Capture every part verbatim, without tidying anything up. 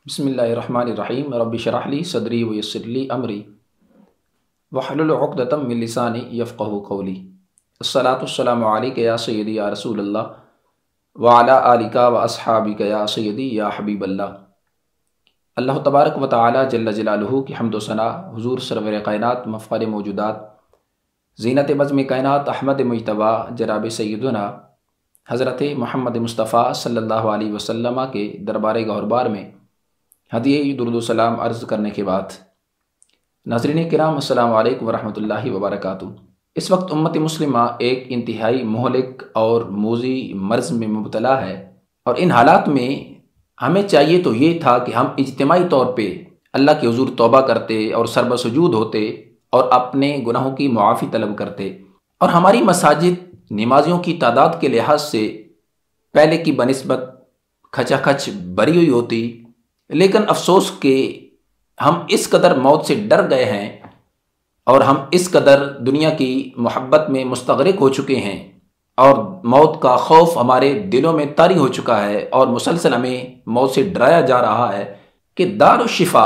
بسم اللہ الرحمن الرحیم رب اشرح لی صدری ویسر لی امری واحلل عقدۃ من لسانی یفقہوا قولی۔ الصلاۃ والسلام علیک یا سیدی یا رسول اللہ وعلی آلک و اصحابک یا سیدی یا حبیب اللہ۔ اللہ تبارک و تعالی جل جلالہ کی حمد و ثنا حضور سرور کائنات مفخر موجودات زینت بزم کائنات احمد مجتبیٰ جناب سیدنا حضرت محمد مصطفیٰ صلی اللہ علیہ وسلم کے دربار گہربار میں ہدیہ درود و سلام عرض کرنے کے بعد، ناظرین کرام السلام علیکم ورحمۃ اللہ وبرکاتہ۔ اس وقت امت مسلمہ ایک انتہائی مہلک اور موذی مرض میں مبتلا ہے، اور ان حالات میں ہمیں چاہیے تو یہ تھا کہ ہم اجتماعی طور پہ اللہ کے حضور توبہ کرتے اور سربہ سجود ہوتے اور اپنے گناہوں کی معافی طلب کرتے، اور ہماری مساجد نمازیوں کی تعداد کے لحاظ سے پہلے کی بنسبت کھچا کھچ بری ہوئی ہوتی، لیکن افسوس کہ ہم اس قدر موت سے ڈر گئے ہیں اور ہم اس قدر دنیا کی محبت میں مستغرق ہو چکے ہیں، اور موت کا خوف ہمارے دلوں میں طاری ہو چکا ہے، اور مسلسل ہمیں موت سے ڈرایا جا رہا ہے کہ دار الشفا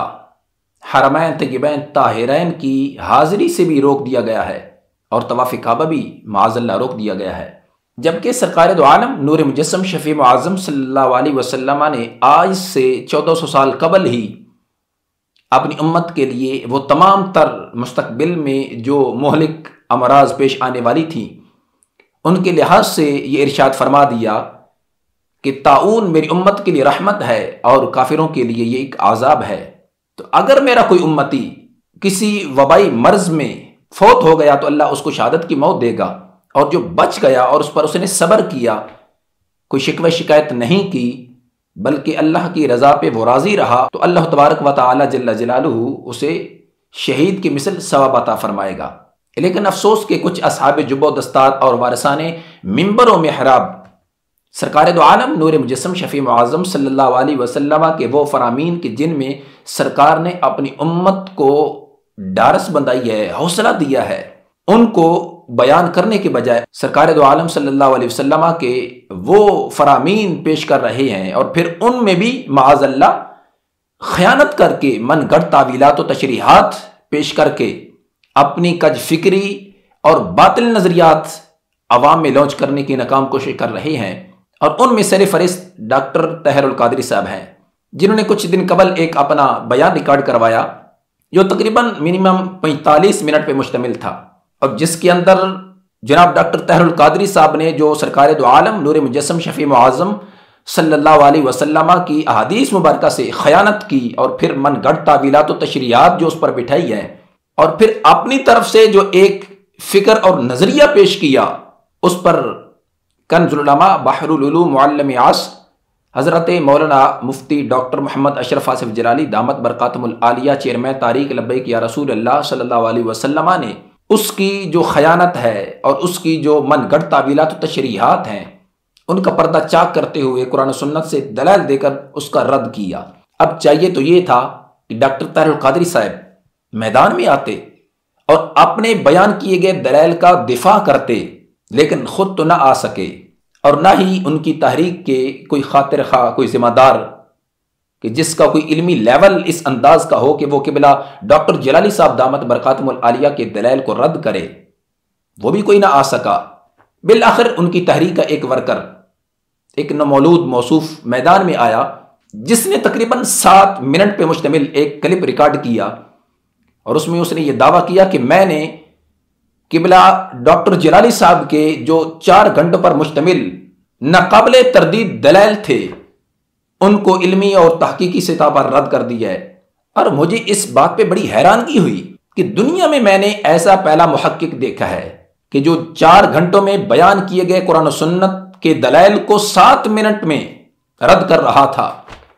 حرمین طیبین طاہرین کی حاضری سے بھی روک دیا گیا ہے، اور طواف کعبہ بھی معاذ اللہ روک دیا گیا ہے، جبکہ سرکار دو عالم نور مجسم شفیع معظم صلی اللہ علیہ وسلم نے آج سے چودہ سو سال قبل ہی اپنی امت کے لیے وہ تمام تر مستقبل میں جو مہلک امراض پیش آنے والی تھی ان کے لحاظ سے یہ ارشاد فرما دیا کہ طاعون میری امت کے لیے رحمت ہے اور کافروں کے لیے یہ ایک عذاب ہے۔ تو اگر میرا کوئی امتی کسی وبائی مرض میں فوت ہو گیا تو اللہ اس کو شہادت کی موت دے گا، اور جو بچ گیا اور اس پر اس نے صبر کیا، کوئی شکوہ شکایت نہیں کی بلکہ اللہ کی رضا پہ وہ راضی رہا، تو اللہ تبارک و تعالی جل جلالہ اسے شہید کی مثل ثواب عطا فرمائے گا۔ لیکن افسوس کہ کچھ اصحاب جب و دستار اور وارثان منبر و محراب سرکار دو عالم نور مجسم شفیع معظم صلی اللہ علیہ وسلم کے وہ فرامین کہ جن میں سرکار نے اپنی امت کو ڈارس بندائی ہے، حوصلہ دیا ہے، ان کو بیان کرنے کے بجائے سرکار دو عالم صلی اللہ علیہ وسلم کے وہ فرامین پیش کر رہے ہیں، اور پھر ان میں بھی معاذ اللہ خیانت کر کے من گھڑت تعویلات و تشریحات پیش کر کے اپنی کج فکری اور باطل نظریات عوام میں لانچ کرنے کی ناکام کوشش کر رہے ہیں، اور ان میں سر فہرست ڈاکٹر طاہر القادری صاحب ہیں، جنہوں نے کچھ دن قبل ایک اپنا بیان ریکارڈ کروایا جو تقریباً منیمم پینتالیس منٹ پہ مشتمل تھا، اور جس کے اندر جناب ڈاکٹر طاہر القادری صاحب نے جو سرکار دو عالم نور مجسم شفیع معظم صلی اللہ علیہ وسلم کی احادیث مبارکہ سے خیانت کی، اور پھر من گھڑت تعویلات و تشریحات جو اس پر بٹھائی ہے، اور پھر اپنی طرف سے جو ایک فکر اور نظریہ پیش کیا، اس پر کنز العلماء بحر العلوم معلم عصر حضرت مولانا مفتی ڈاکٹر محمد اشرف آصف جلالی دامت برکاتہم العالیہ چیئرمین تحریک لبیک یا رسول اللہ صلی اللہ علیہ وسلم نے اس کی جو خیانت ہے اور اس کی جو من گھڑت تعویلات و تشریحات ہیں ان کا پردہ چاک کرتے ہوئے قرآن و سنت سے دلائل دے کر اس کا رد کیا۔ اب چاہیے تو یہ تھا کہ ڈاکٹر طاہر القادری صاحب میدان میں آتے اور اپنے بیان کیے گئے دلائل کا دفاع کرتے، لیکن خود تو نہ آ سکے، اور نہ ہی ان کی تحریک کے کوئی خاطر خواہ، کوئی ذمہ دار کہ جس کا کوئی علمی لیول اس انداز کا ہو کہ وہ قبلہ ڈاکٹر جلالی صاحب دامت برکاتہم العالیہ کے دلائل کو رد کرے، وہ بھی کوئی نہ آ سکا۔ بالآخر ان کی تحریک کا ایک ورکر، ایک نومولود موصوف میدان میں آیا، جس نے تقریباً سات منٹ پہ مشتمل ایک کلپ ریکارڈ کیا، اور اس میں اس نے یہ دعویٰ کیا کہ میں نے قبلہ ڈاکٹر جلالی صاحب کے جو چار گھنٹوں پر مشتمل ناقابل تردید دلائل تھے ان کو علمی اور تحقیقی سطح پر رد کر دیا ہے۔ اور مجھے اس بات پہ بڑی حیرانگی ہوئی کہ دنیا میں میں نے ایسا پہلا محقق دیکھا ہے کہ جو چار گھنٹوں میں بیان کیے گئے قرآن و سنت کے دلائل کو سات منٹ میں رد کر رہا تھا،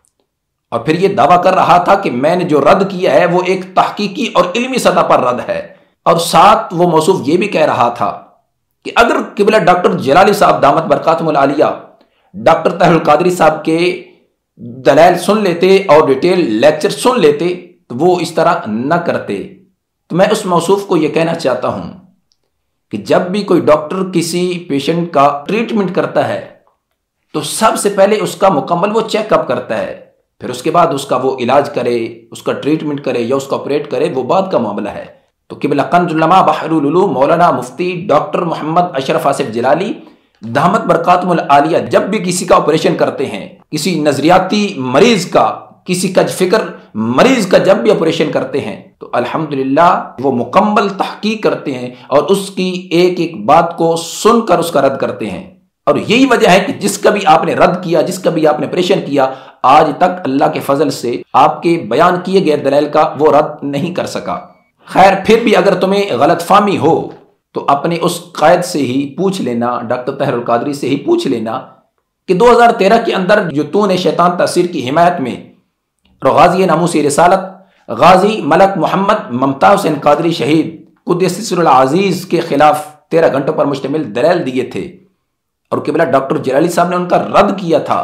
اور پھر یہ دعویٰ کر رہا تھا کہ میں نے جو رد کیا ہے وہ ایک تحقیقی اور علمی سطح پر رد ہے، اور ساتھ وہ موصوف یہ بھی کہہ رہا تھا کہ اگر قبلہ ڈاکٹر جلالی صاحب دامت برکاتہم العالیہ ڈاکٹر طاہر القادری صاحب کے دلائل سن لیتے اور ڈیٹیل لیکچر سن لیتے تو وہ اس طرح نہ کرتے۔ تو میں اس موصوف کو یہ کہنا چاہتا ہوں کہ جب بھی کوئی ڈاکٹر کسی پیشنٹ کا ٹریٹمنٹ کرتا ہے تو سب سے پہلے اس کا مکمل وہ چیک اپ کرتا ہے پھر اس کے بعد اس کا وہ علاج کرے، اس کا ٹریٹمنٹ کرے یا اس کا آپریٹ کرے، وہ بعد کا معاملہ ہے۔ تو قبلہ کنز العلماء بحر العلوم مولانا مفتی ڈاکٹر محمد اشرف آصف جلالی دامت برکاتہم العالیہ جب بھی کسی کا آپریشن کرتے ہیں، کسی نظریاتی مریض کا، کسی کج فکر مریض کا جب بھی آپریشن کرتے ہیں تو الحمدللہ وہ مکمل تحقیق کرتے ہیں اور اس کی ایک ایک بات کو سن کر اس کا رد کرتے ہیں۔ اور یہی وجہ ہے کہ جس کا بھی آپ نے رد کیا، جس کا بھی آپ نے آپریشن کیا، آج تک اللہ کے فضل سے آپ کے بیان کیے گئے دلائل کا وہ رد نہیں کر سکا۔ خیر، پھر بھی اگر تمہیں غلط فہمی ہو تو اپنے اس قائد سے ہی پوچھ لینا، ڈاکٹر طاہر القادری سے ہی پوچھ لینا کہ دو ہزار تیرہ کے اندر جو تو نے شیطان تاثیر کی حمایت میں غازی ناموس رسالت غازی ملک محمد ممتاز حسین قادری شہید قدس سر العزیز کے خلاف تیرہ گھنٹوں پر مشتمل دلائل دیے تھے اور قبلہ ڈاکٹر جلالی صاحب نے ان کا رد کیا تھا،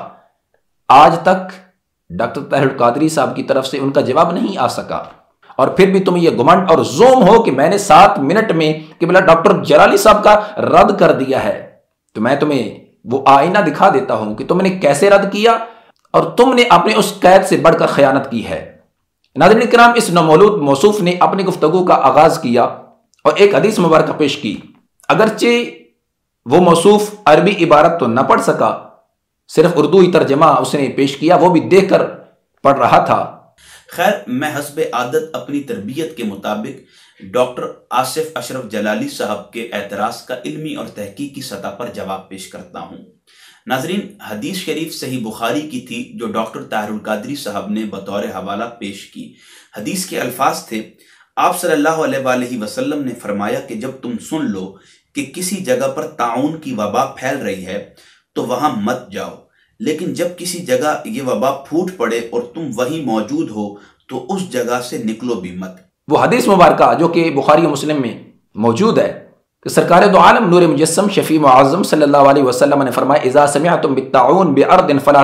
آج تک ڈاکٹر طاہر القادری صاحب کی طرف سے ان کا جواب نہیں آ سکا۔ اور پھر بھی تمہیں یہ گمنڈ اور زوم ہو کہ میں نے سات منٹ میں قبلہ ڈاکٹر جلالی صاحب کا رد کر دیا ہے، تو میں تمہیں وہ آئینہ دکھا دیتا ہوں کہ تم نے کیسے رد کیا اور تم نے اپنے اس قید سے بڑھ کر خیانت کی ہے۔ ناظرین کرام، اس نومولود موصوف نے اپنی گفتگو کا آغاز کیا اور ایک حدیث مبارکہ پیش کی، اگرچہ وہ موصوف عربی عبارت تو نہ پڑھ سکا، صرف اردوی ترجمہ اس نے پیش کیا، وہ بھی دیکھ کر پڑھ رہا تھا۔ خیر، میں حسب عادت اپنی تربیت کے مطابق ڈاکٹر آصف اشرف جلالی صاحب کے اعتراض کا علمی اور تحقیقی سطح پر جواب پیش کرتا ہوں۔ ناظرین، حدیث شریف صحیح بخاری کی تھی جو ڈاکٹر طاہر القادری صاحب نے بطور حوالہ پیش کی۔ حدیث کے الفاظ تھے، آپ صلی اللہ علیہ وآلہ وسلم نے فرمایا کہ جب تم سن لو کہ کسی جگہ پر طاعون کی وبا پھیل رہی ہے تو وہاں مت جاؤ، لیکن جب کسی جگہ یہ وبا پھوٹ پڑے اور تم وہیں موجود ہو تو اس جگہ سے نکلو بھی مت۔ وہ حدیث مبارکہ جو کہ بخاری و مسلم میں موجود ہے کہ سرکار دو عالم نور مجسم شفیع معظم صلی اللہ علیہ وسلم نے فرمایا، اذا سمعتم بالطاعون بارض فلا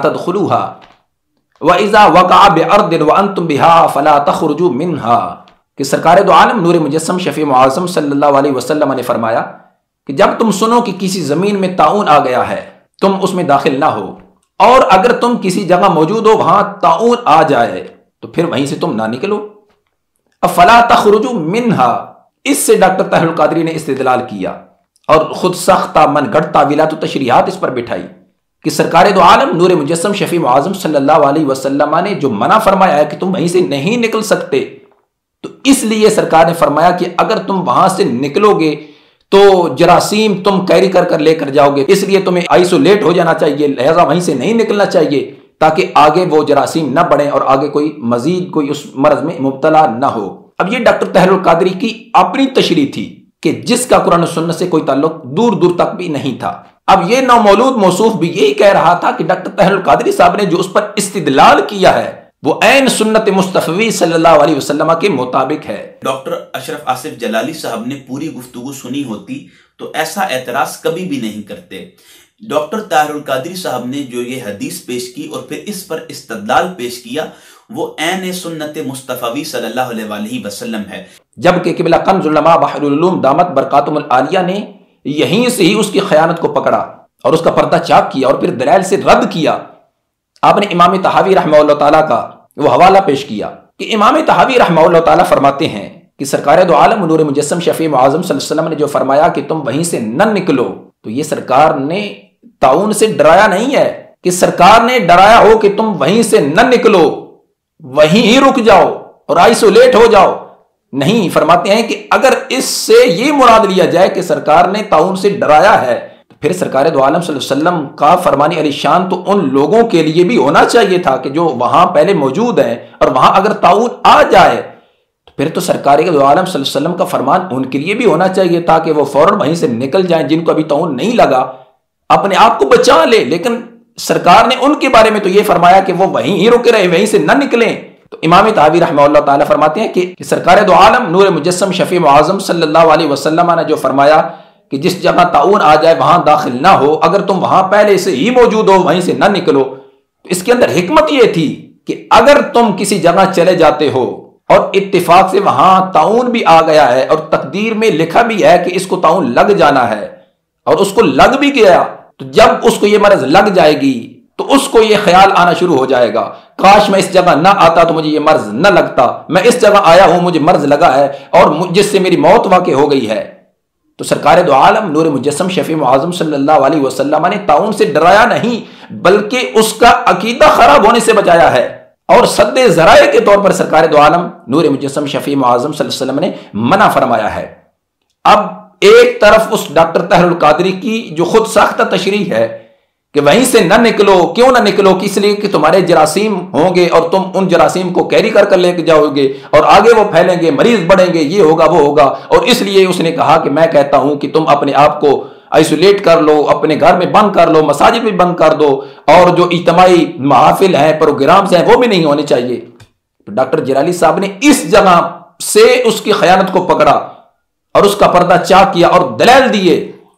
تدخلوها واذا وقع بارض وانتم بها فلا تخرجوا منها، کہ سرکار دو عالم نور مجسم شفیع معظم صلی اللہ علیہ وسلم نے فرمایا کہ جب تم سنو کہ کسی زمین میں طاعون آ گیا ہے تم اس میں داخل نہ ہو، اور اگر تم کسی جگہ موجود ہو وہاں طاعون آ جائے تو پھر وہیں سے تم نہ نکلو۔ افلا تخرجوا منها، اس سے ڈاکٹر طاہر القادری نے استدلال کیا اور خود سختہ من گھڑ تعویلات و تشریحات اس پر بٹھائی کہ سرکار دو عالم نور مجسم شفیع معظم صلی اللہ علیہ وسلم نے جو منع فرمایا ہے کہ تم وہیں سے نہیں نکل سکتے، تو اس لیے سرکار نے فرمایا کہ اگر تم وہاں سے نکلو گے تو جراثیم تم کیری کر کر لے کر جاؤ گے، اس لیے تمہیں آئسولیٹ ہو جانا چاہیے، لہذا وہیں سے نہیں نکلنا چاہیے تاکہ آگے وہ جراثیم نہ بڑھیں اور آگے کوئی مزید کوئی اس مرض میں مبتلا نہ ہو۔ اب یہ ڈاکٹر طاہر القادری کی اپنی تشریح تھی کہ جس کا قرآن و سنت سے کوئی تعلق دور دور تک بھی نہیں تھا۔ اب یہ نومولود موصوف بھی یہی کہہ رہا تھا کہ ڈاکٹر طاہر القادری صاحب نے جو اس پر استدلال کیا ہے وہ عین سنت مصطفی صلی اللہ علیہ وسلم کے مطابق ہے۔ ڈاکٹر اشرف آصف جلالی صاحب نے پوری گفتگو سنی ہوتی تو ایسا اعتراض کبھی بھی نہیں کرتے۔ ڈاکٹر طاہر القادری صاحب نے جو یہ حدیث پیش کی اور پھر اس پر استدلال پیش کیا وہ عین سنت مصطفی صلی اللہ علیہ وآلہ وسلم ہے، جبکہ قبلہ کنز العلماء بحر العلوم دامت برکاتہم العالیہ نے یہیں سے ہی اس کی خیانت کو پکڑا اور اس کا پردہ چاک کیا اور پھر دلائل سے رد کیا۔ آپ نے امام طحاوی رحمہ اللہ تعالیٰ کا وہ حوالہ پیش کیا کہ امام طحاوی رحمہ اللہ تعالیٰ فرماتے ہیں کہ سرکار دو عالم نور مجسم شفیع معظم صلی اللہ علیہ وسلم نے جو فرمایا کہ تم وہیں سے نہ نکلو، تو یہ سرکار نے طاعون سے ڈرایا نہیں ہے کہ سرکار نے ڈرایا ہو کہ تم وہیں سے نہ نکلو، وہیں ہی رک جاؤ اور آئسولیٹ ہو جاؤ۔ نہیں، فرماتے ہیں کہ اگر اس سے یہ مراد لیا جائے کہ سرکار نے طاعون سے ڈرایا ہے تو پھر سرکار دو عالم صلی اللہ علیہ وسلم کا فرمان علی شان تو ان لوگوں کے لیے بھی ہونا چاہیے تھا کہ جو وہاں پہلے موجود ہیں، اور وہاں اگر طاعون آ جائے تو پھر تو سرکار دو عالم صلی اللہ علیہ وسلم کا فرمان ان کے لیے بھی ہونا چاہیے تھا کہ وہ فوراً وہیں سے نکل جائیں، جن کو ابھی طاعون نہیں لگا اپنے آپ کو بچا لے، لیکن سرکار نے ان کے بارے میں تو یہ فرمایا کہ وہ وہیں ہی رکے رہے، وہیں سے نہ نکلیں۔ تو امام طحاوی رحمہ اللہ تعالیٰ فرماتے ہیں کہ سرکار دو عالم نور مجسم شفیع معظم صلی اللہ علیہ وسلم نے جو فرمایا کہ جس جگہ طاعون آ جائے وہاں داخل نہ ہو، اگر تم وہاں پہلے سے ہی موجود ہو وہیں سے نہ نکلو، تو اس کے اندر حکمت یہ تھی کہ اگر تم کسی جگہ چلے جاتے ہو اور اتفاق سے وہاں طاعون بھی آ گیا ہے اور تقدیر میں لکھا بھی ہے کہ اس کو طاعون لگ جانا ہے اور اس کو لگ بھی گیا، تو جب اس کو یہ مرض لگ جائے گی تو اس کو یہ خیال آنا شروع ہو جائے گا، کاش میں اس جگہ نہ آتا تو مجھے یہ مرض نہ لگتا، میں اس جگہ آیا ہوں مجھے مرض لگا ہے اور جس سے میری موت واقع ہو گئی ہے۔ تو سرکار دو عالم نور مجسم شفیع معظم صلی اللہ علیہ وسلم نے طاعون سے ڈرایا نہیں بلکہ اس کا عقیدہ خراب ہونے سے بچایا ہے، اور سد ذرائع کے طور پر سرکار دو عالم نور مجسم شفیع معظم صلی اللہ علیہ وسلم نے منع فرمایا ہے۔ اب ایک طرف اس ڈاکٹر طاہر القادری کی جو خود ساختہ تشریح ہے کہ وہیں سے نہ نکلو، کیوں نہ نکلو، کہ اس لیے کہ تمہارے جراثیم ہوں گے اور تم ان جراثیم کو کیری کر کر لے کے جاؤ گے اور آگے وہ پھیلیں گے، مریض بڑھیں گے، یہ ہوگا وہ ہوگا، اور اس لیے اس نے کہا کہ میں کہتا ہوں کہ تم اپنے آپ کو آئسولیٹ کر لو، اپنے گھر میں بند کر لو، مساجد میں بند کر دو، اور جو اجتماعی محافل ہیں، پروگرامز ہیں، وہ بھی نہیں ہونے چاہیے۔ تو ڈاکٹر جلالی صاحب نے اس جگہ سے اس کی خیانت کو پکڑا اور اس کا پردہ چاک کیا اور دلائل دیے۔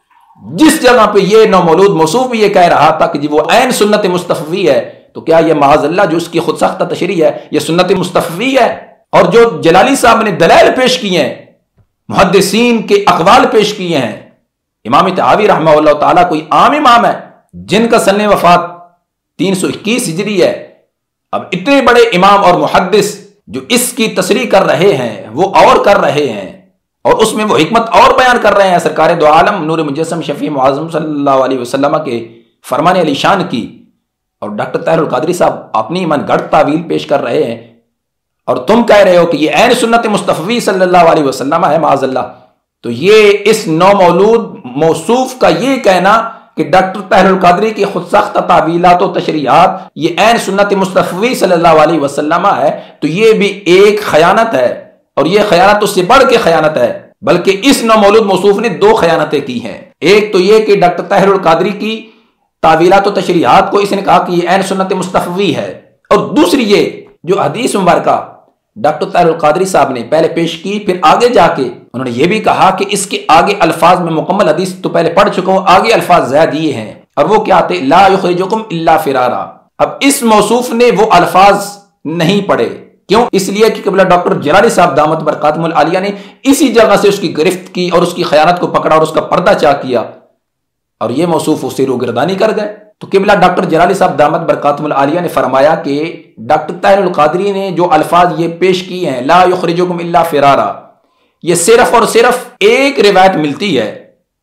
جس جگہ پہ یہ نومولود موصوف بھی یہ کہہ رہا تھا کہ جی وہ عین سنت مصطفی ہے، تو کیا یہ معاذ اللہ جو اس کی خود ساختہ تشریح ہے یہ سنت مصطفی ہے؟ اور جو جلالی صاحب نے دلائل پیش کیے ہیں، محدثین کے اقوال پیش کیے ہیں، امام طحاوی رحمہ اللہ تعالیٰ کوئی عام امام ہے جن کا سن وفات تین سو اکیس ہجری ہے، اب اتنے بڑے امام اور محدث جو اس کی تصریح کر رہے ہیں وہ اور کر رہے ہیں اور اس میں وہ حکمت اور بیان کر رہے ہیں سرکار دو عالم نور مجسم شفیع معظم صلی اللہ علیہ وسلم کے فرمان علی شان کی، اور ڈاکٹر طاہر القادری صاحب اپنی من گھڑت تعویل پیش کر رہے ہیں اور تم کہہ رہے ہو کہ یہ عین سنت مصطفی صلی اللہ علیہ وسلم ہے معاذ اللہ۔ تو یہ اس نومولود موصوف کا یہ کہنا کہ ڈاکٹر طاہر القادری کی خود ساختہ تعویلات و تشریحات یہ عین سنت مصطفی صلی اللہ علیہ وسلم ہے، تو یہ بھی ایک خیانت ہے، اور یہ خیانت اس سے بڑھ کے خیانت ہے، بلکہ اس نومولود موصوف نے دو خیانتیں کی ہیں۔ ایک تو یہ کہ ڈاکٹر طاہر القادری کی تعویلات و تشریحات کو اس نے کہا کہ یہ عین سنت مصطفی ہے، اور دوسری یہ جو حدیث مبارکہ ڈاکٹر طاہر القادری صاحب نے پہلے پیش کی، پھر آگے جا کے انہوں نے یہ بھی کہا کہ اس کے آگے الفاظ میں مکمل حدیث تو پہلے پڑھ چکا ہوں، آگے الفاظ زیادہ دیے ہیں، اور وہ کیا تھے؟ لا یخرجکم الا فرارا۔ اب اس موصوف نے وہ الفاظ نہیں پڑھے، کیوں؟ اس لیے کہ قبلہ ڈاکٹر جلالی صاحب دامت برکاتہم العالیہ نے اسی جگہ سے اس کی گرفت کی اور اس کی خیانت کو پکڑا اور اس کا پردہ چاک کیا، اور یہ موصوف اس سے روگردانی کر گئے۔ تو قبلہ ڈاکٹر جلالی صاحب دامت برکاتہم العالیہ نے فرمایا کہ ڈاکٹر طاہر القادری نے جو الفاظ یہ پیش کیے ہیں لا یخرجکم الا فرارا، یہ صرف اور صرف ایک روایت ملتی ہے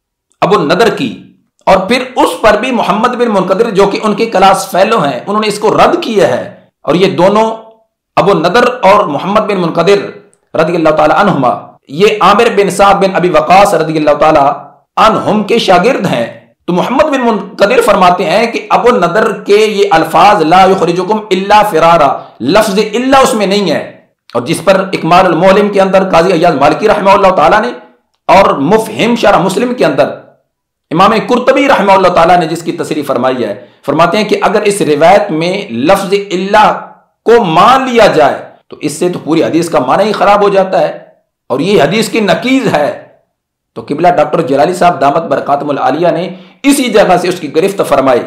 ابو النضر کی، اور پھر اس پر بھی محمد بن منقدر جو کہ ان کے کلاس فیلو ہیں انہوں نے اس کو رد کیا ہے، اور یہ دونوں ابو النضر اور محمد بن منقدر رضی اللہ تعالی عنہما یہ عامر بن صاحب بن ابی وقاص رضی اللہ تعالی عنہم کے شاگرد ہیں۔ تو محمد بن منقدر فرماتے ہیں کہ ابو النضر کے یہ الفاظ لا یخرجکم الا فرارا، لفظ الا اس میں نہیں ہے، اور جس پر اکمال المعلم کے اندر قاضی ایاز مالکی رحمہ اللہ تعالیٰ نے اور مفہم شرح مسلم کے اندر امام قرطبی رحمہ اللہ تعالیٰ نے جس کی تصریح فرمائی ہے، فرماتے ہیں کہ اگر اس روایت میں لفظ الا کو مان لیا جائے تو اس سے تو پوری حدیث کا معنی ہی خراب ہو جاتا ہے، اور یہ حدیث کی نقیض ہے۔ تو قبلہ ڈاکٹر جلالی صاحب دامت برکاتہم العالیہ نے اسی جگہ سے اس کی گرفت فرمائی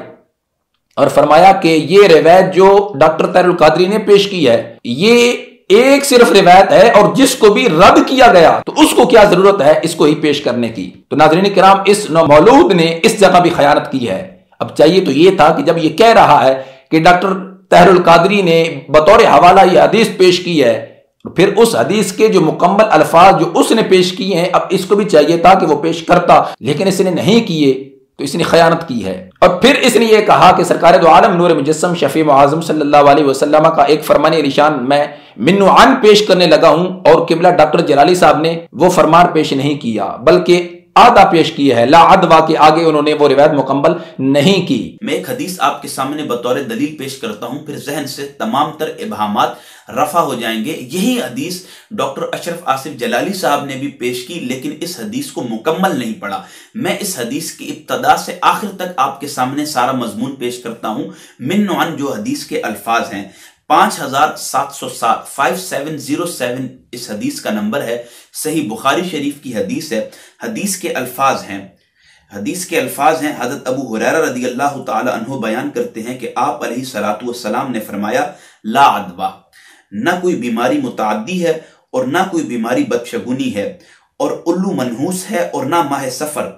اور فرمایا کہ یہ روایت جو ڈاکٹر طاہر القادری نے پیش کی ہے یہ ایک صرف روایت ہے، اور جس کو بھی رد کیا گیا تو اس کو کیا ضرورت ہے اس کو ہی پیش کرنے کی۔ تو ناظرین کرام، اس نومولود نے اس جگہ بھی خیانت کی ہے۔ اب چاہیے تو یہ تھا کہ جب یہ کہہ رہا ہے کہ ڈاکٹر طاہر القادری نے بطور حوالہ یہ حدیث پیش کی ہے، پھر اس حدیث کے جو مکمل الفاظ جو اس نے پیش کیے ہیں اب اس کو بھی چاہیے تھا کہ وہ پیش کرتا، لیکن اس نے نہیں کیے تو اس نے خیانت کی ہے۔ اور پھر اس نے یہ کہا کہ سرکار دو عالم نور مجسم شفیع معظم صلی اللہ علیہ وسلم کا ایک فرمان علی شان میں منو عن پیش کرنے لگا ہوں، اور قبلہ ڈاکٹر جلالی صاحب نے وہ فرمان پیش نہیں کیا بلکہ آدھا پیش کیا ہے، لا عدوا کے آگے انہوں نے وہ روایت مکمل نہیں کی۔ میں ایک حدیث آپ کے سامنے بطور دلیل پیش کرتا ہوں، پھر ذہن سے تمام تر ابہامات رفع ہو جائیں گے۔ یہی حدیث ڈاکٹر اشرف آصف جلالی صاحب نے بھی پیش کی، لیکن اس حدیث کو مکمل نہیں پڑھا۔ میں اس حدیث کی ابتدا سے آخر تک آپ کے سامنے سارا مضمون پیش کرتا ہوں۔ من عن جو حدیث کے الفاظ ہیں پانچ ہزار سات سو سات فائیو سیون زیرو سیون اس حدیث کا نمبر ہے، صحیح بخاری شریف کی حدیث ہے۔ حدیث کے الفاظ ہیں حدیث کے الفاظ ہیں حضرت ابو ہریرہ رضی اللہ تعالی عنہ بیان کرتے ہیں کہ آپ علیہ الصلوۃ والسلام نے فرمایا لا عدوا، نہ کوئی بیماری متعدی ہے اور نہ کوئی بیماری بدشگونی ہے، اور الو منحوس ہے اور نہ ماہ سفر،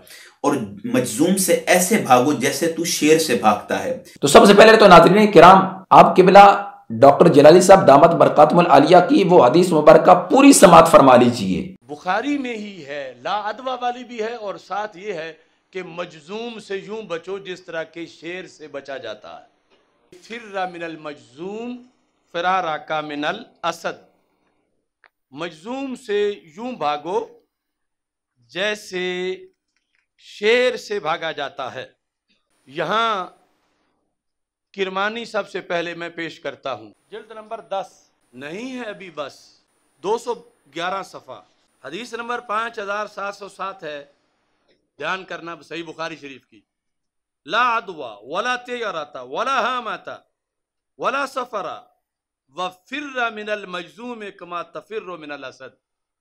اور مجزوم سے ایسے بھاگو جیسے تو شیر سے بھاگتا ہے۔ تو سب سے پہلے تو ناظرین کرام، آپ قبلہ ڈاکٹر جلالی صاحب دامت برکاتہم العالیہ کی وہ حدیث مبارکہ پوری سماعت فرما لیجئے۔ بخاری میں ہی ہے، لا ادوا والی بھی ہے، اور ساتھ یہ ہے کہ مجزوم سے یوں بچو جس طرح کے شیر سے بچا جاتا ہے۔ فر من المجزوم فرارا کا من الاسد، مجزوم سے یوں بھاگو جیسے شیر سے بھاگا جاتا ہے۔ یہاں کرمانی سب سے پہلے میں پیش کرتا ہوں، جلد نمبر دس، نہیں ہے ابھی بس، دو سو گیارہ صفحہ، حدیث نمبر پانچ ہزار سات سو سات ہے، دھیان کرنا صحیح بخاری شریف کی۔ لا عدوا ولا تیارتا ولا ہامتا ولا سفرا وفر من المجزوم کما تفر من الاسد،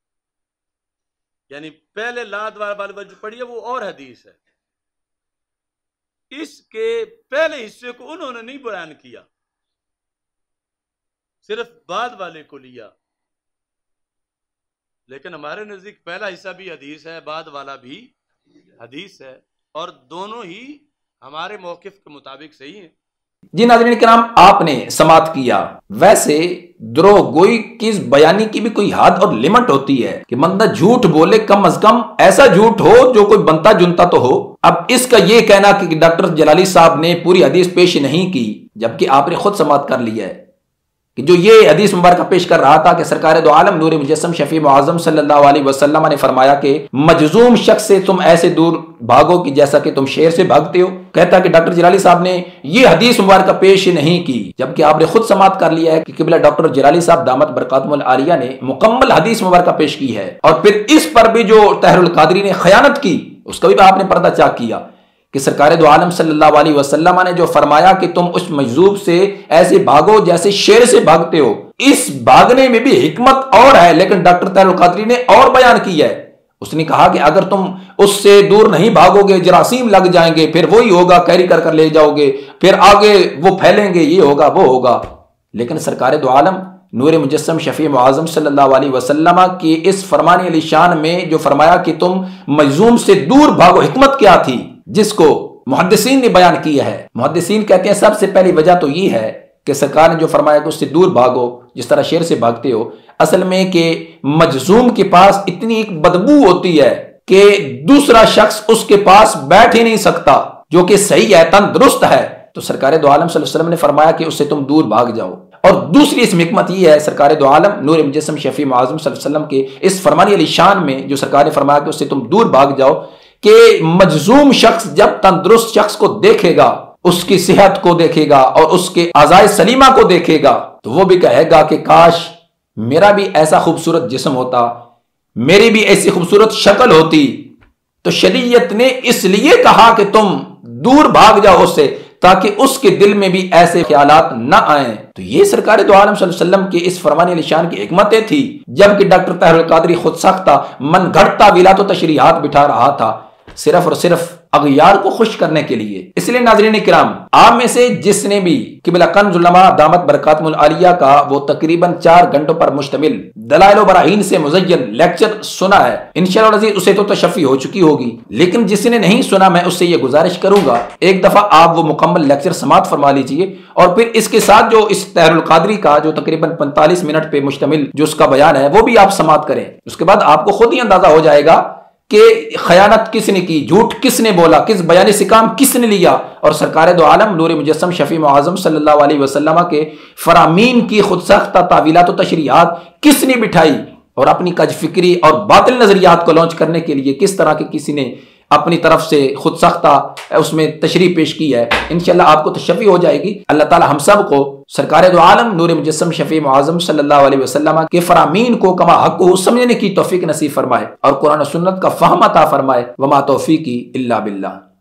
یعنی پہلے لا عدوا والی وجہ پڑھیے وہ اور حدیث ہے، اس کے پہلے حصے کو انہوں نے نہیں بیان کیا، صرف بعد والے کو لیا، لیکن ہمارے نزدیک پہلا حصہ بھی حدیث ہے، بعد والا بھی حدیث ہے، اور دونوں ہی ہمارے موقف کے مطابق صحیح ہیں۔ جی ناظرین کرام، آپ نے سماعت کیا۔ ویسے دروغ گوئی کی بیانی کی بھی کوئی حد اور لمٹ ہوتی ہے کہ بندہ جھوٹ بولے، کم از کم ایسا جھوٹ ہو جو کوئی بنتا جنتا تو ہو۔ اب اس کا یہ کہنا کہ ڈاکٹر جلالی صاحب نے پوری حدیث پیش نہیں کی، جبکہ آپ نے خود سماعت کر لیا ہے کہ جو یہ حدیث مبارکہ پیش کر رہا تھا کہ سرکار دو عالم نور مجسم شفیع معظم صلی اللہ علیہ وسلم نے فرمایا کہ مجزوم شخص سے تم ایسے دور بھاگو کہ جیسا کہ تم شیر سے بھاگتے ہو، کہتا کہ ڈاکٹر جلالی صاحب نے یہ حدیث مبارکہ پیش نہیں کی، جبکہ آپ نے خود سماعت کر لیا ہے کہ قبلہ ڈاکٹر جلالی صاحب دامت برکاتہم العالیہ نے مکمل حدیث مبارکہ پیش کی ہے، اور پھر اس پر بھی جو طاہر القادری نے خیانت کی اس کا بھی آپ نے پردہ چاک کیا کہ سرکار دو عالم صلی اللہ علیہ وسلم نے جو فرمایا کہ تم اس مجذوب سے ایسے بھاگو جیسے شیر سے بھاگتے ہو، اس بھاگنے میں بھی حکمت اور ہے، لیکن ڈاکٹر طاہر القادری نے اور بیان کی ہے۔ اس نے کہا کہ اگر تم اس سے دور نہیں بھاگو گے جراثیم لگ جائیں گے، پھر وہی ہوگا، کیری کر کر لے جاؤ گے، پھر آگے وہ پھیلیں گے، یہ ہوگا وہ ہوگا۔ لیکن سرکار دو عالم نور مجسم شفیع معظم صلی اللہ علیہ وسلم کی اس فرمان علی شان میں جو فرمایا کہ تم مجزوم سے دور بھاگو، حکمت کیا تھی جس کو محدثین نے بیان کیا ہے۔ محدثین کہتے ہیں سب سے پہلی وجہ تو یہ ہے کہ سرکار نے جو فرمایا کہ اس سے دور بھاگو جس طرح شیر سے بھاگتے ہو، اصل میں کہ مجزوم کے پاس اتنی ایک بدبو ہوتی ہے کہ دوسرا شخص اس کے پاس بیٹھ ہی نہیں سکتا، جو کہ صحیح ہے، تندرست ہے، تو سرکار دو عالم صلی اللہ علیہ وسلم نے فرمایا کہ اس سے تم دور بھاگ جاؤ۔ اور دوسری اس میں حکمت یہ ہے سرکار دو عالم نور مجسم شفیع معظم صلی اللہ علیہ وسلم کے اس فرمان علی شان میں جو سرکار نے فرمایا کہ اس سے تم دور بھاگ جاؤ، کہ مجزوم شخص جب تندرست شخص کو دیکھے گا، اس کی صحت کو دیکھے گا اور اس کے اعضائے سلیمہ کو دیکھے گا، تو وہ بھی کہے گا کہ کاش میرا بھی ایسا خوبصورت جسم ہوتا، میری بھی ایسی خوبصورت شکل ہوتی۔ تو شریعت نے اس لیے کہا کہ تم دور بھاگ جاؤ اس سے، تاکہ اس کے دل میں بھی ایسے خیالات نہ آئیں۔ تو یہ سرکار دو عالم صلی اللہ علیہ وسلم کے اس فرمان علی شان کی حکمتیں تھی، جبکہ ڈاکٹر طاہر القادری خود ساختہ من گھڑتا ویلات و تشریحات بٹھا رہا تھا، صرف اور صرف اغیار کو خوش کرنے کے لیے۔ اس لیے ناظرین کرام، آپ میں سے جس نے بھی قبلہ کنز العلماء دامت برکاتہم العالیہ کا وہ تقریباً چار گھنٹوں پر مشتمل دلائل و براہین سے مزین لیکچر سنا ہے، انشاءاللہ العزیز اسے تو تشفی ہو چکی ہوگی، لیکن جس نے نہیں سنا میں اس سے یہ گزارش کروں گا ایک دفعہ آپ وہ مکمل لیکچر سماعت فرما لیجئے، اور پھر اس کے ساتھ جو اس طاہر القادری کا جو تقریباً پینتالیس منٹ پہ مشتمل جو اس کا بیان ہے وہ بھی آپ سماعت کریں۔ اس کے بعد آپ کو خود ہی اندازہ ہو جائے گا کہ خیانت کس نے کی، جھوٹ کس نے بولا، کس بیانی سے کام کس نے لیا، اور سرکار دو عالم نور مجسم شفیع معظم صلی اللہ علیہ وسلم کے فرامین کی خود ساختہ تعویلات و تشریحات کس نے بٹھائی، اور اپنی کج فکری اور باطل نظریات کو لانچ کرنے کے لیے کس طرح کے کسی نے اپنی طرف سے خود ساختہ اس میں تشریح پیش کی ہے۔ انشاءاللہ آپ کو تشفی ہو جائے گی۔ اللہ تعالی ہم سب کو سرکار دو عالم نور مجسم شفیع معظم صلی اللہ علیہ وسلم کے فرامین کو کما حق کو سمجھنے کی توفیق نصیب فرمائے، اور قرآن و سنت کا فہم عطا فرمائے۔ وما توفیقی الا باللہ۔